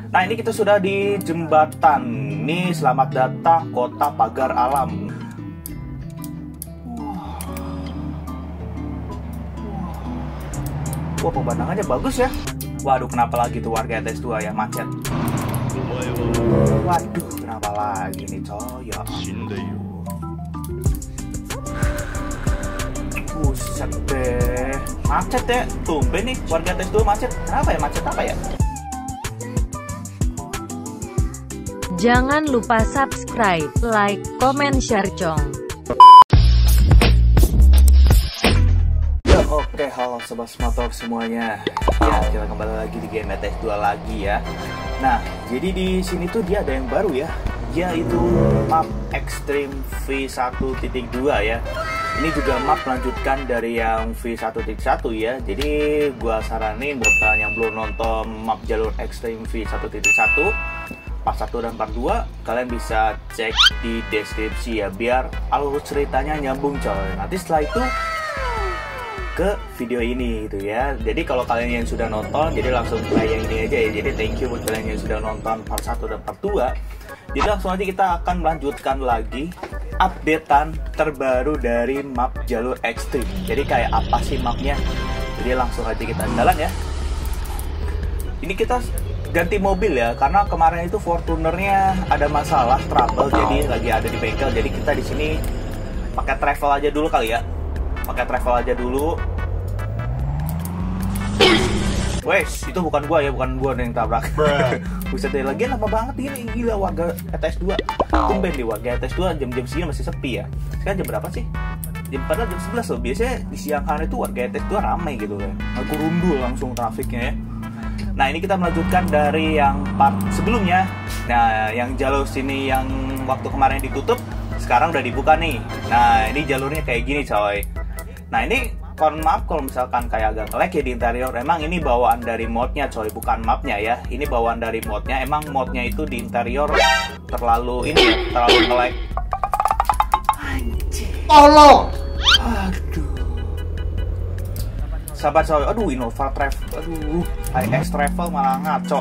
Nah, ini kita sudah di jembatan. Nih, selamat datang Kota Pagar Alam. Wah, pemandangannya bagus ya. Waduh, kenapa lagi tuh warga ETS2 ya, macet. Waduh, kenapa lagi nih coy ya. Buset deh, macet ya. Tumben nih warga ETS2 macet. Kenapa ya, macet apa ya? Jangan lupa subscribe, like, comment, share cong. Oke, halo sobat motor semuanya. Ya, kita kembali lagi di game ETS2 lagi ya. Nah, jadi di sini tuh dia ada yang baru ya, yaitu map Extreme V1.2 ya. Ini juga map melanjutkan dari yang V1.1 ya. Jadi gua saranin buat kalian yang belum nonton map jalur Extreme V1.1 part 1 dan part 2, kalian bisa cek di deskripsi ya, biar alur ceritanya nyambung coy. Nanti setelah itu ke video ini gitu ya. Jadi kalau kalian yang sudah nonton, jadi langsung play yang ini aja ya. Jadi thank you buat kalian yang sudah nonton part 1 dan part 2. Jadi langsung aja kita akan melanjutkan lagi updatean terbaru dari map jalur ekstrim. Jadi kayak apa sih mapnya? Jadi langsung aja kita jalan ya. Ini kita ganti mobil ya, karena kemarin itu Fortunernya ada masalah trouble, jadi lagi ada di bengkel. Jadi kita di sini pakai travel aja dulu kali ya. Pakai travel aja dulu. Wes, itu bukan gua ya, bukan gua yang tabrak. Buset deh, lagian lama banget ini, gila warga ETS2. Tumben di warga ETS2 jam-jam segini masih sepi ya. Sekarang jam berapa sih? Padahal jam 11 loh. Biasanya di siang hari itu warga ETS2 ramai gitu ya. Aku rundul langsung trafiknya ya. Nah, ini kita melanjutkan dari yang part sebelumnya. Nah, yang jalur sini yang waktu kemarin ditutup, sekarang udah dibuka nih. Nah, ini jalurnya kayak gini coy. Nah, ini maaf kalau misalkan kayak agak nge-lag ya di interior. Emang ini bawaan dari modnya coy, bukan mapnya ya. Ini bawaan dari modnya. Emang modnya itu di interior terlalu ini ya, terlalu nge-lag. Anjir. Tolong. Aduh. Sabar coy. Aduh, Innova Travel. Aduh, HX Travel malah ngaco.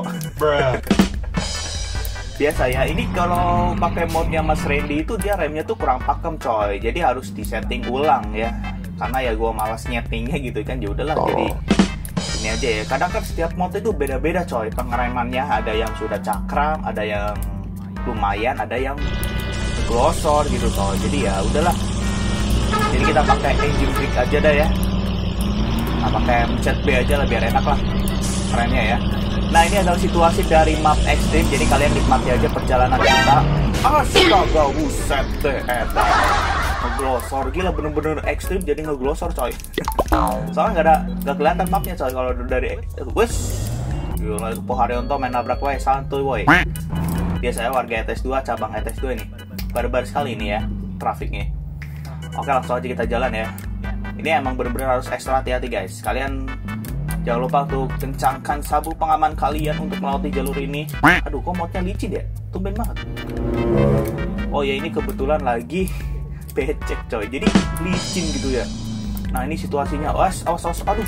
Biasa ya, ini kalau pakai modnya Mas Randy itu dia remnya tuh kurang pakem coy. Jadi harus disetting ulang ya. Karena ya gue malas nyetingnya gitu kan, ya udahlah. Jadi ini aja ya. Kadang kan setiap mod itu beda-beda coy pengeremannya. Ada yang sudah cakram, ada yang lumayan, ada yang glosor gitu coy. Jadi ya udahlah. Jadi kita pakai engine brake aja dah ya. Nah, pakai mencet B aja lah biar enak lah remnya ya. Nah, ini adalah situasi dari map ekstrim. Jadi kalian nikmati aja perjalanan kita. Astaga, buset deh, ngeglosor, gila bener-bener ekstrim jadi ngeglosor coy. Soalnya nggak kelihatan mapnya coy kalau dari wes. Gila, itu Poharionto main nabrak woy, santuy woy. Biasanya warga ETS2, cabang ETS2 ini barbar sekali ini ya trafiknya. Oke, langsung aja kita jalan ya. Ini emang bener-bener harus ekstra hati-hati guys. Kalian jangan lupa untuk kencangkan sabuk pengaman kalian untuk melewati jalur ini. Aduh, kok modnya licin ya? Tumben banget. Oh ya, ini kebetulan lagi becek coy, jadi licin gitu ya. Nah, ini situasinya. Awas. Aduh.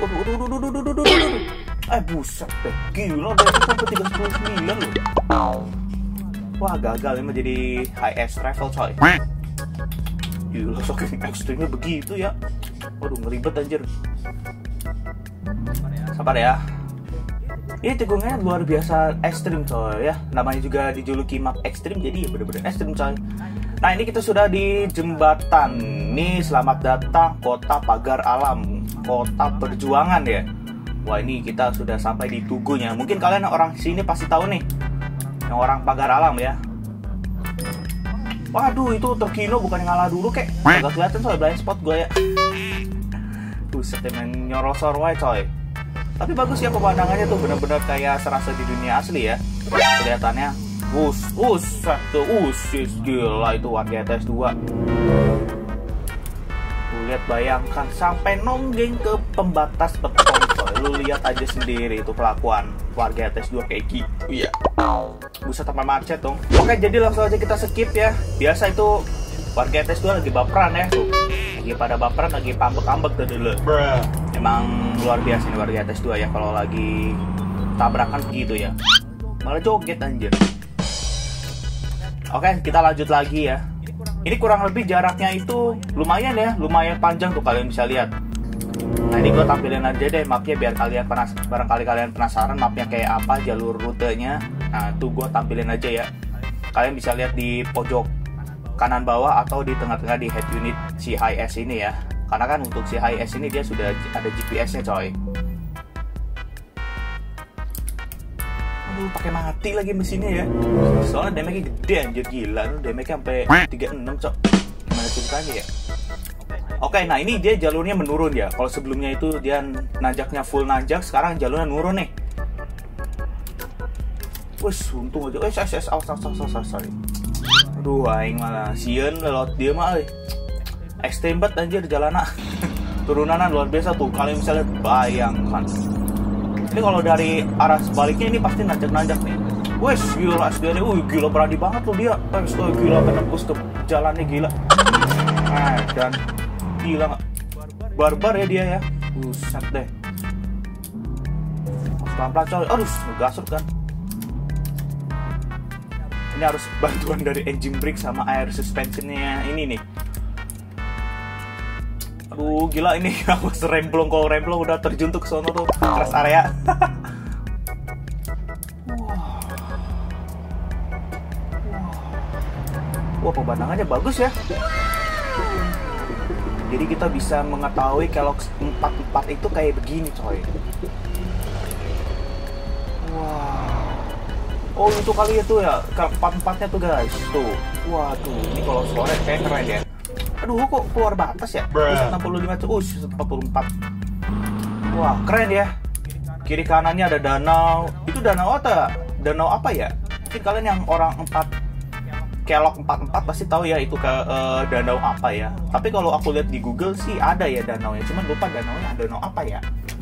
Buset deh, gila dari sampai 39 loh. Wah, gagal ini menjadi HX Travel coy. Gila, saking ekstrimnya begitu ya. Waduh, ngeribet anjir. Sabar ya. Ini tikungannya luar biasa ekstrim coy ya. Namanya juga dijuluki map ekstrim, jadi bener-bener ekstrim coy. Nah, ini kita sudah di jembatan. Nih, selamat datang Kota Pagar Alam, Kota Perjuangan ya. Wah, ini kita sudah sampai di tugunya. Mungkin kalian orang sini pasti tahu nih, yang orang Pagar Alam ya. Waduh, itu Terkino bukan yang ngalah dulu kek. Agak kelihatan soal blind spot gue ya. Buset, emang nyorosor wae coy. Tapi bagus ya pemandangannya tuh, bener-bener kayak serasa di dunia asli ya. Kelihatannya gila itu warga ETS2. Lihat, bayangkan sampai nonggeng ke pembatas beton coy. Lu lihat aja sendiri itu kelakuan warga ETS2 kayak gitu ya. Buset, sampai macet dong. Oke, jadi langsung aja kita skip ya. Biasa itu warga ETS2 lagi baperan ya tuh. Lagi pada baperan, lagi pambek-pambek tuh dulu. Emang luar biasa nih warga ETS2 ya kalau lagi tabrakan begitu ya. malah joget anjir. Oke, kita lanjut lagi ya. Ini kurang lebih jaraknya itu lumayan ya, lumayan panjang tuh, kalian bisa lihat. Nah ini gue tampilin aja deh mapnya biar kalian barangkali kalian penasaran mapnya kayak apa, jalur rutenya. Nah tuh gue tampilin aja ya. Kalian bisa lihat di pojok kanan bawah atau di tengah-tengah di head unit si HIS ini ya. Karena kan untuk si HIS ini dia sudah ada GPS-nya coy. Aduh, pakai mati lagi mesinnya ya. Soalnya damage-nya gede anjir, gila. Damage-nya sampai 36 cok. Gimana ceritanya ya? Oke, nah ini dia jalurnya menurun ya. Kalau sebelumnya itu dia nanjaknya full nanjak, sekarang jalurnya nurun nih. Wes, untung aja. Sorry. Aduh, aing malah sieun lewat dia mah. Ekstrem banget anjir jalanan. Turunanan luar biasa tuh. Kalian bisa lihat, bayangkan. Ini kalau dari arah sebaliknya ini pasti nanjak-nanjak nih. Wes, gila SDR, gila berani banget tuh dia. Gila menembus ke jalannya gila. Dan gila, barbar ya dia ya. Buset deh. Pelan-pelan coy. Aduh, ngegasut kan. Ini harus bantuan dari engine brake sama air suspensionnya ini nih. Aduh, gila ini aku seremplong, kalau remplong udah terjun tuh ke sono tuh, rest area. Wah, pemandangannya bagus ya. Jadi kita bisa mengetahui kalau 44 itu kayak begini coy. Wah. Oh itu kali itu ya, 44-nya tuh guys. Tuh. Waduh, ini kalau sore kayak keren ya. Aduh, kok keluar batas ya? 65 44. Wah, keren ya. Kiri kanannya ada danau. Itu danau apa? Danau apa ya? Mungkin kalian yang orang kelok 44 pasti tahu ya itu ke danau apa ya. Tapi kalau aku lihat di Google sih ada ya danaunya, cuman lupa danaunya danau apa ya.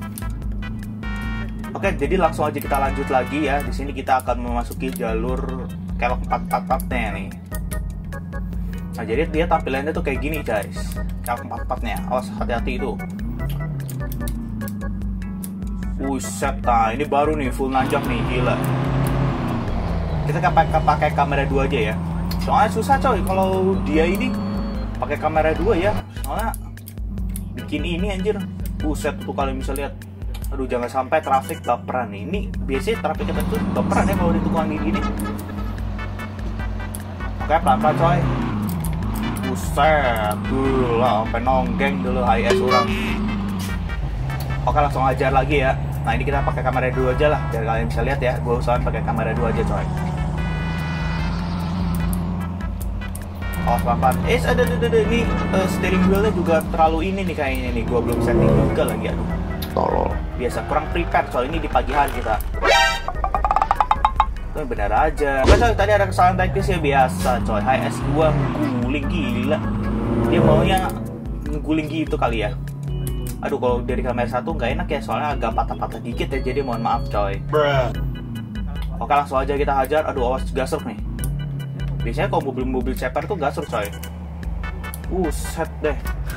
Oke, jadi langsung aja kita lanjut lagi ya. Di sini kita akan memasuki jalur kelok 44-nya nih. Nah, jadi dia tampilannya tuh kayak gini guys. Kelok 44-nya. Awas, hati-hati itu. Buset, nah ini baru nih full nanjak nih, gila. Kita pakai kamera 2 aja ya. Soalnya susah coy kalau dia ini pakai kamera 2 ya. Soalnya bikin ini anjir. Buset tuh kalian bisa lihat. Aduh, jangan sampai traffic baperan nih. Ini biasanya traffic kita tuh baperan ya kalau di tukang gini. Oke, pelan-pelan coy. Buset, gila sampai nonggeng dulu HIS orang. Oke, langsung ajar lagi ya. Nah, ini kita pakai kamera 2 aja lah biar kalian bisa lihat ya. Gue usahain pakai kamera 2 aja coy. Oh, pelan-pelan. Ada ini steering wheelnya juga terlalu ini nih kayaknya nih. Gue belum setting juga lagi, aduh. Tolol. Biasa kurang prepare soal ini di pagi hari kita. Itu benar aja. Coy, tadi ada kesalahan teknis ya biasa coy. HIS gua guling gila. Dia maunya ngeguling gitu kali ya. Aduh, kalau dari kamera 1 nggak enak ya soalnya agak patah-patah dikit ya. Jadi mohon maaf coy. Oke, langsung aja kita hajar. Aduh, awas gasruk nih. Biasanya kalau mobil-mobil ceper tuh gasruk coy. Set deh.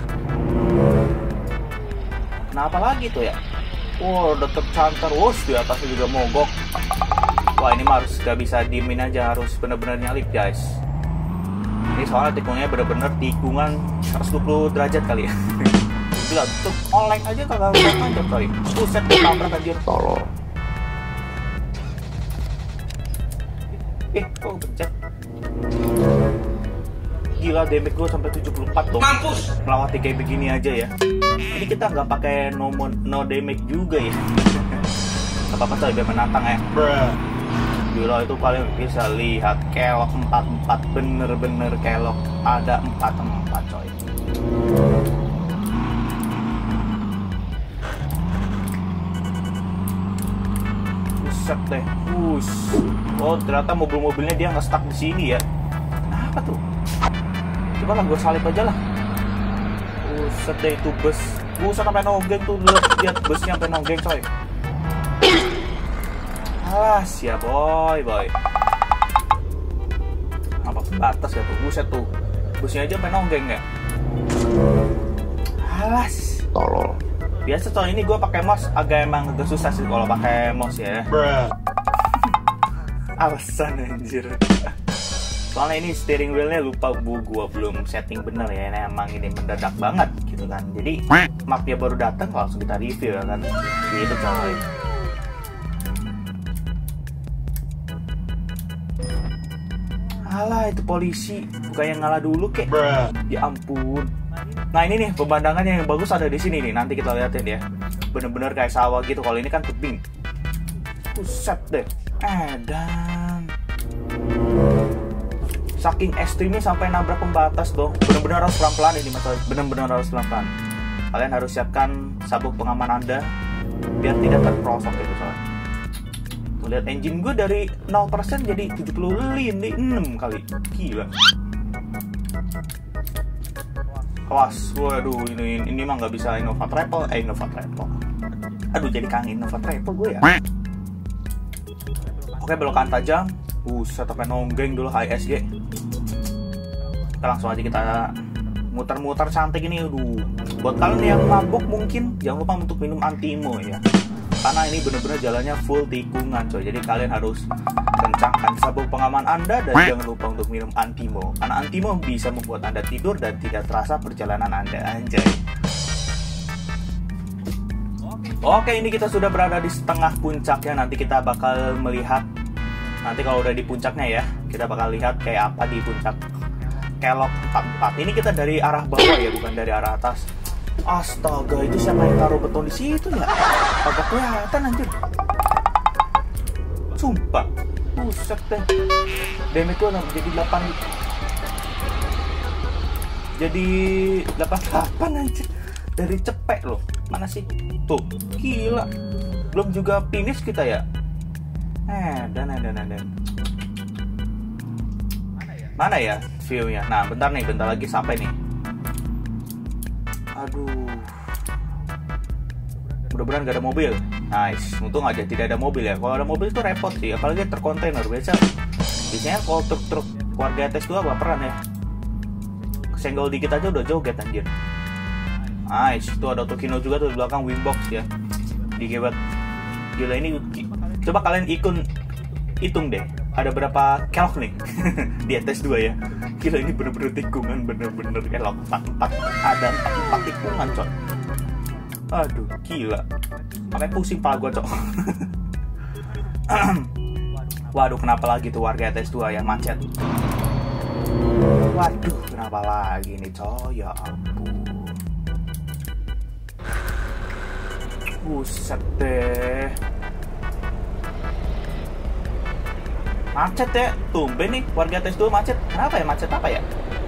Kenapa lagi tuh ya? Wow, udah tercantar. Wush, di atasnya juga mogok. Wah, ini mah harus gak bisa diemin aja, harus bener-bener nyalip guys. Ini soalnya tikungnya bener-bener tikungan 120 derajat kali ya. Gila, tuh oleng aja kagak aja coy. Buset, tabrak anjir. Tolol. Kok pencet? Gila, damage gue sampai 74 tuh. Mampus! Melewati kayak begini aja ya. Ini kita nggak pakai no damage juga ya. Apa-apa coy, biar menantang ya. Gila, itu kalian bisa lihat kelok 44, bener-bener kelok. Ada 44 coy. Buset deh. Oh, ternyata mobil-mobilnya dia nggak stuck di sini ya. Apa tuh? Coba lah gue salip aja lah. Buset deh, itu bus. Buset sampai nonggeng tuh, lihat busnya sampai nonggeng coy. Alas ya boy. Apa batas ya tuh, buset tuh. Busnya aja sampai nonggeng ya. Alas. Tolol. Biasa coy, ini gue pakai mouse agak susah sih kalau pakai mouse ya. Alasan anjir. Soalnya ini steering wheelnya lupa gua belum setting bener ya. Ini emang ini mendadak banget gitu kan. Jadi mapnya baru datang langsung kita review ya kan. Gitu coy. Alah itu polisi, bukan yang ngalah dulu kek. Ya ampun. Nah ini nih pemandangannya yang bagus ada di sini nih. Nanti kita liatin ya. Bener-bener kayak sawah gitu. Kalau ini kan tebing. Buset deh. Dan saking ekstrimnya sampai nabrak pembatas dong. Bener-bener harus pelan-pelan ini mas. Bener-bener harus pelan-pelan. Kalian harus siapkan sabuk pengaman Anda biar tidak terperosok gitu soalnya. Tuh lihat engine gue dari 0% jadi 76 kali. Gila. Awas, waduh ini mah nggak bisa Innova Travel. Aduh jadi kangen Innova Travel gue ya. Oke belokan tajam. Buset sampai nonggeng dulu HSG. Kita langsung aja kita muter-muter cantik ini. Aduh, buat kalian yang mabuk mungkin jangan lupa untuk minum Antimo ya. Karena ini bener-bener jalannya full tikungan coy. Jadi kalian harus kencangkan sabuk pengaman Anda dan jangan lupa untuk minum Antimo. Karena Antimo bisa membuat Anda tidur dan tidak terasa perjalanan Anda, anjay. Oke, ini kita sudah berada di setengah puncaknya. Nanti kita bakal melihat. Nanti kalau udah di puncaknya ya, kita bakal lihat kayak apa di puncak Kelok 44. Ini kita dari arah bawah ya, bukan dari arah atas. Astaga, itu siapa yang taruh beton di situ ya? Agak kelihatan anjir. Sumpah. Buset deh. Damage itu jadi 88 anjir. Dari cepek loh. Mana sih? Tuh, gila. Belum juga finish kita ya. Dan. Mana ya view-nya? Nah, bentar lagi sampai nih. Aduh. Mudah-mudahan gak ada mobil. Nice, untung aja tidak ada mobil ya. Kalau ada mobil itu repot sih, apalagi terkontainer. Biasanya kalau truk-truk warga TS2 baperan ya. Kesenggol dikit aja udah joget anjir. Nice, itu ada Tokino juga tuh di belakang Wingbox ya. Digebat. Gila ini. Coba kalian hitung deh. Ada berapa kelok nih di TS2 ya. Gila ini bener-bener tikungan. Bener-bener kelok 44. Ada 44 tikungan coy. Aduh gila. Makanya pusing pala gue cok. Waduh kenapa lagi tuh warga TS2 yang macet. Waduh kenapa lagi nih coy. Ya ampun. Buset deh. Macet ya, tumben nih warga TS2 macet. Kenapa ya, macet apa ya?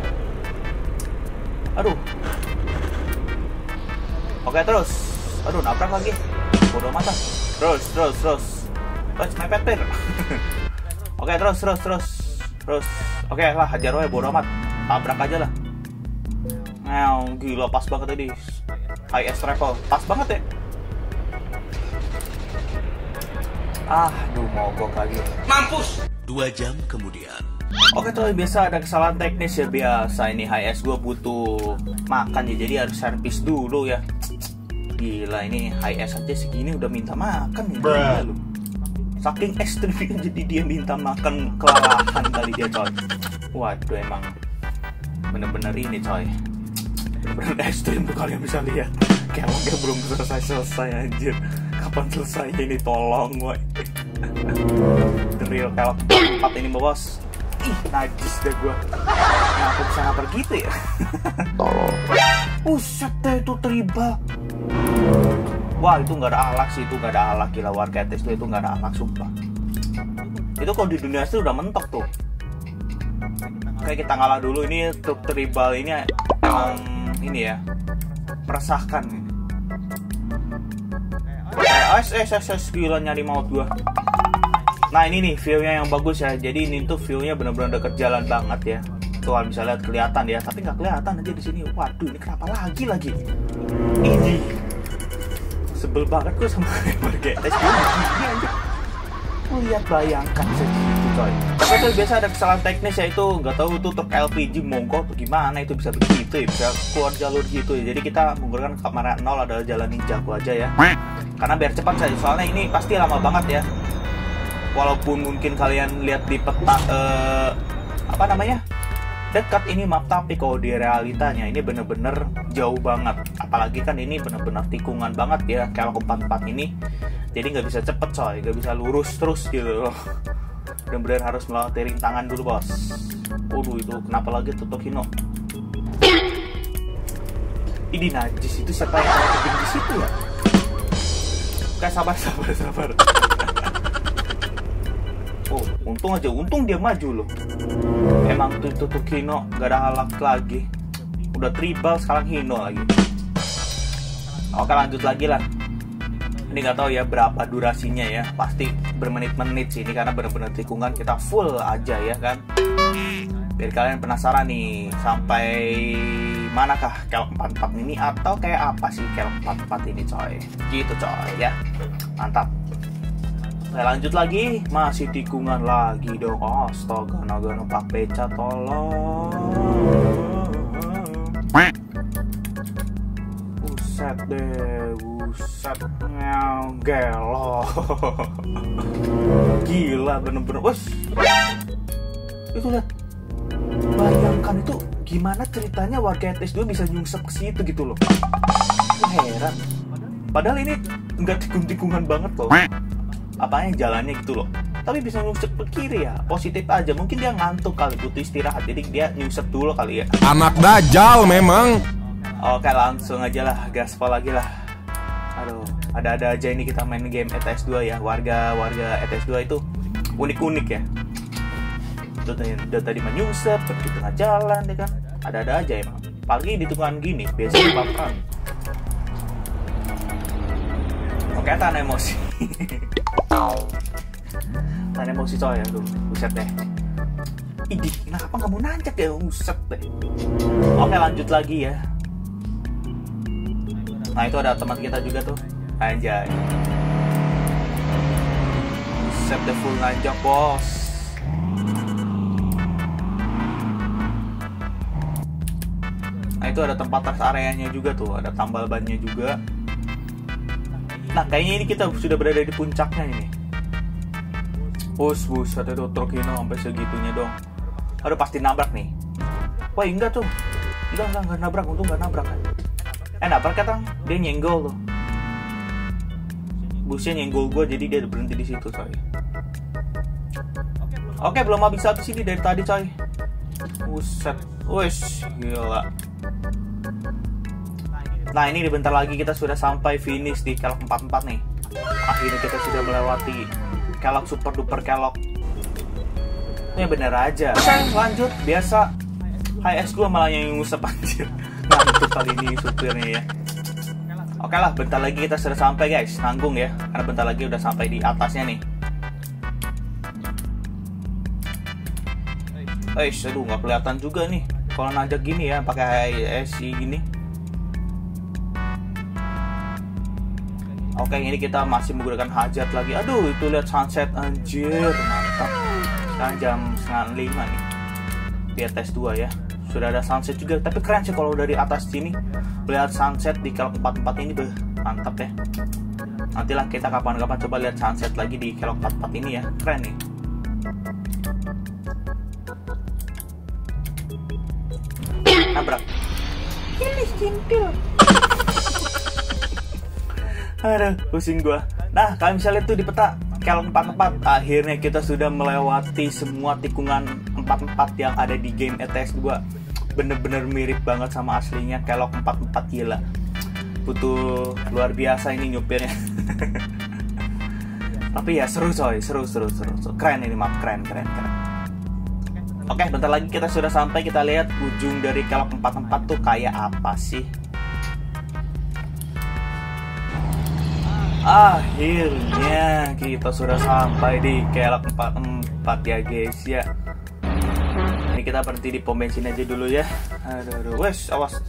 Aduh. Oke terus. Aduh nabrak lagi. Bodoh mata. Terus. Mepet pir. Oke terus. Oke lah hajar wae bodoh amat. Tabrak aja lah. Gila pas banget tadi. HS travel. Pas banget ya. Aduh mogok lagi. Mampus. 2 jam kemudian. Oke tuh biasa ada kesalahan teknis ya biasa. Ini HS gue butuh makan ya, jadi harus servis dulu ya. Gila ini HS aja segini udah minta makan ya. Gila, lu. Saking ekstrimnya jadi dia minta makan kelalahan kali dia coy. Waduh emang bener-bener ini coy. Bener-bener ekstrim tuh kalian bisa lihat. Keloknya belum selesai anjir. Kapan selesainya ini tolong woy. The real kelok 4 ini bos. Ih najis deh gue. Kenapa bisa ngaper gitu ya. Tolong. Buset deh itu teribal. Wah itu gak ada alak sih. Itu gak ada alak. Gila warga TS itu gak ada alak sumpah. Itu kalau di dunia itu udah mentok tuh. Oke kita ngalah dulu. Ini truk teribal ini emang ini ya meresahkan nih. Gila nyari maut gua. Nah ini nih view-nya yang bagus ya. Jadi ini tuh view-nya bener-bener deket jalan banget ya. Tuh bisa lihat kelihatan ya. Tapi nggak kelihatan aja di sini. Waduh ini kenapa lagi? Ini sebel banget gue sama warga TS ini aja. Lihat bayangkan segitu coy. Tapi tuh biasa ada kesalahan teknis ya itu nggak tahu tuh truk LPG mogok tuh gimana itu bisa begitu ya, bisa keluar jalur gitu ya. Jadi kita menggunakan kamera 0 adalah jalan ninjaku aja ya. Karena biar cepat saja soalnya ini pasti lama banget ya. walaupun mungkin kalian lihat di peta apa namanya dekat ini map, tapi kalau di realitanya ini bener-bener jauh banget. Apalagi kan ini bener-bener tikungan banget ya Kelok 44 ini, jadi nggak bisa cepet coy, nggak bisa lurus terus gitu. Bener-bener harus melalui rintangan dulu bos. Waduh, itu kenapa lagi tuh Tokino? Ini najis, itu siapa yang ada di situ ya? Kayak sabar. Oh, untung dia maju loh. Emang tuh Tokino gak ada halak lagi. Udah tribal, sekarang Hino lagi. Oke, lanjut lagi lah. Ini nggak tahu ya berapa durasinya ya. Pasti bermenit-menit sih ini karena bener-bener tikungan kita full aja ya kan. Biar kalian penasaran nih sampai manakah Kelok 44 ini, atau kayak apa sih Kelok 44 ini coy. Gitu coy ya. Mantap. Nah, lanjut lagi, masih tikungan lagi dong. Astaga, naga Pak Beca tolong. Buset deh, buset gelo. Gila bener-bener. Wes. Itu lihat. Bayangkan itu gimana ceritanya warga ETS 2 bisa nyungsep ke situ gitu loh. Heran. Padahal ini enggak tikung-tikungan banget loh. Apanya jalannya gitu loh. Tapi bisa nyungsep ke kiri ya. Positif aja. Mungkin dia ngantuk kali, butuh istirahat. Jadi dia nyungsep dulu kali ya. Anak dajal memang. Oke, langsung aja lah, gaspol lagi lah. Aduh, ada-ada aja ini kita main game ETS 2 ya. Warga ETS 2 itu unik-unik ya. Udah tadi menyungsep di tengah jalan ya kan. Ada-ada aja emang. Apalagi di tikungan gini, biasanya baperan. Oke, tahan emosi. Tahan emosi coy, aduh, buset deh. Idih, kenapa nggak mau nanjak ya, buset deh. Oke, lanjut lagi ya. Nah, itu ada teman kita juga tuh. Anjay. Buset deh, full nanjak bos. Nah, itu ada tempat rest areanya juga tuh, ada tambal bannya juga. Nah, kayaknya ini kita sudah berada di puncaknya ini. Buset itu truk ini sampai segitunya dong. Aduh, pasti nabrak nih. Wah, enggak tuh. Enggak nabrak, untung enggak nabrak kan. Nabrak kan, dia nyenggol tuh. Busnya nyenggol gue, jadi dia berhenti di situ coy. Oke, belum habis ini dari tadi coy. Buset, wush, gila. Nah, ini bentar lagi kita sudah sampai finish di Kelok 44 nih. Akhirnya kita sudah melewati Kelok super duper Kelok. Ini bener aja. Oke, lanjut. Biasa HS2 malah yang ngusap anjir. Ngantuk kali ini supirnya ya. Oke lah, bentar lagi kita sudah sampai guys. Nanggung ya, karena bentar lagi udah sampai di atasnya nih. Aduh, nggak kelihatan juga nih kalau nanjak gini ya, pakai HSI gini. Oke, ini kita masih menggunakan hajat lagi. Aduh, itu lihat sunset anjir, mantap. Sekarang jam 4:30 nih. Di ETS 2 ya. Sudah ada sunset juga, tapi keren sih kalau dari atas sini lihat sunset di Kelok 44 ini, mantap ya. Nantilah kita kapan-kapan coba lihat sunset lagi di Kelok 44 ini ya. Keren nih. Nabrak. Ini cintil. Aduh, pusing gua. Nah, kalian bisa lihat tuh di peta Kelok 44. Akhirnya kita sudah melewati semua tikungan 44 yang ada di game ETS 2. Bener-bener mirip banget sama aslinya Kelok 44, gila. Butuh luar biasa ini nyupirnya. Tapi ya seru coy, seru. Keren ini map, keren. Oke, bentar lagi kita sudah sampai. Kita lihat ujung dari Kelok 44 tuh kayak apa sih. Akhirnya kita sudah sampai di Kelok 44 ya guys ya. Ini kita berhenti di pom bensin aja dulu ya. Aduh, wes, awas.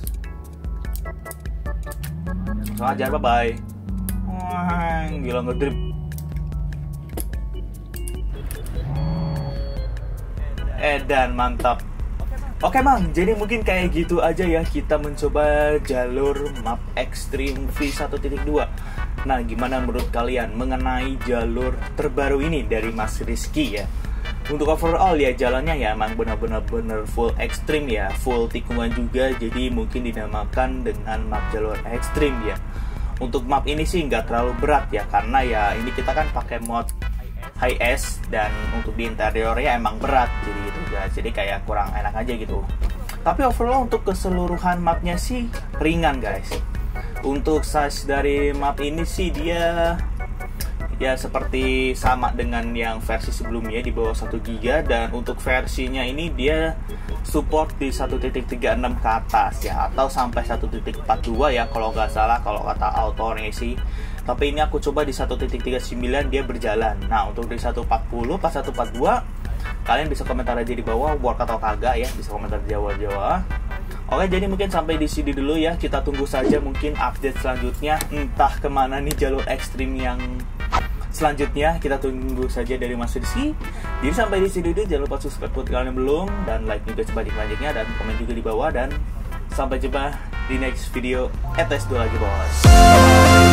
Langsung aja, bye-bye. Wah, gila ngedrip. Dan mantap. Oke Mang, jadi mungkin kayak gitu aja ya kita mencoba jalur map Extreme V1.2. Nah, gimana menurut kalian mengenai jalur terbaru ini dari Mas Rizky ya? Untuk overall ya jalannya ya emang benar-benar full ekstrim ya, full tikungan juga, jadi mungkin dinamakan dengan map jalur ekstrim ya. Untuk map ini sih nggak terlalu berat ya, karena ya ini kita kan pakai mod high S dan untuk di interiornya emang berat, jadi gitu guys, jadi kayak kurang enak aja gitu. Tapi overall untuk keseluruhan mapnya sih ringan guys. Untuk size dari map ini sih dia ya seperti sama dengan yang versi sebelumnya di bawah 1 GB, dan untuk versinya ini dia support di 1.36 ke atas ya, atau sampai 1.42 ya kalau nggak salah kalau kata autornya sih. Tapi ini aku coba di 1.39 dia berjalan. Nah, untuk di 1.40 pas 1.42 kalian bisa komentar aja di bawah work atau kagak ya, bisa komentar di bawah. Oke, jadi mungkin sampai di sini dulu ya, kita tunggu saja mungkin update selanjutnya, entah kemana nih jalur ekstrim yang selanjutnya, kita tunggu saja dari Mas Rizky. Jadi sampai di sini dulu, jangan lupa subscribe buat kalian yang belum, dan like juga sebanyak-banyaknya, dan komen juga di bawah, dan sampai jumpa di next video. ETS 2 lagi bos.